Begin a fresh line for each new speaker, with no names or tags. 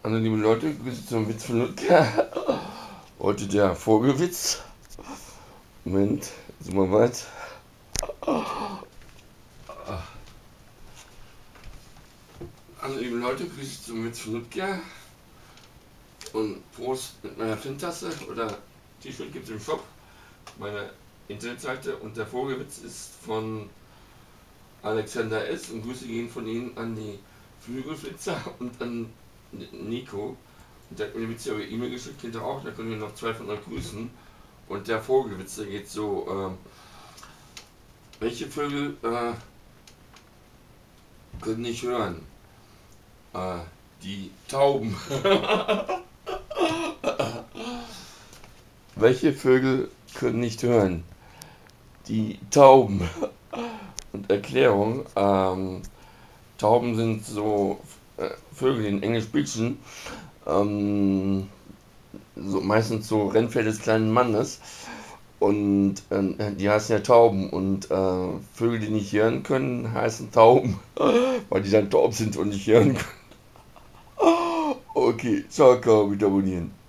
Hallo liebe Leute, Grüße zum Witz von Ludger. Heute der Vogelwitz. Moment, sind wir weit. Hallo liebe Leute, Grüße zum Witz von Ludger. Und Prost mit meiner Flinttasse oder T-Shirt gibt es im Shop, meiner Internetseite. Und der Vogelwitz ist von Alexander S. Und Grüße gehen von Ihnen an die Flügelflitzer und an Nico. Und der hat mir den Witz ja über E-Mail geschickt, hinterher auch, da können wir noch 2 von euch grüßen. Und der Vogelwitz, der geht so, welche Vögel können nicht hören? Die Tauben. Welche Vögel können nicht hören? Die Tauben. Und Erklärung, Tauben sind so Vögel, die in Englisch bitchen, so meistens so Rennpferd des kleinen Mannes. Und die heißen ja Tauben. Und Vögel, die nicht hören können, heißen Tauben. Weil die dann taub sind und nicht hören können. Okay, ciao, ciao, mit abonnieren.